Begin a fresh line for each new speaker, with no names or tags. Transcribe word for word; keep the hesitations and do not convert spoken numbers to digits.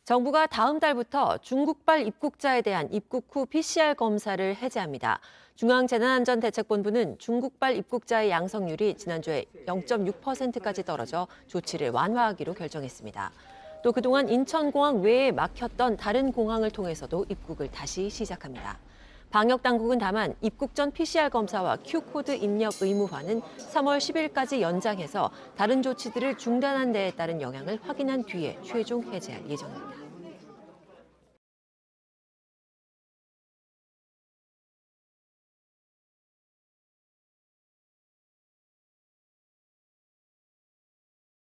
정부가 다음 달부터 중국발 입국자에 대한 입국 후 피씨알 검사를 해제합니다. 중앙재난안전대책본부는 중국발 입국자의 양성률이 지난주에 영 점 육 퍼센트까지 떨어져 조치를 완화하기로 결정했습니다. 또 그동안 인천공항 외에 막혔던 다른 공항을 통해서도 입국을 다시 시작합니다. 방역당국은 다만 입국 전 피씨알 검사와 큐코드 입력 의무화는 삼월 십일까지 연장해서 다른 조치들을 중단한 데에 따른 영향을 확인한 뒤에 최종 해제할 예정입니다.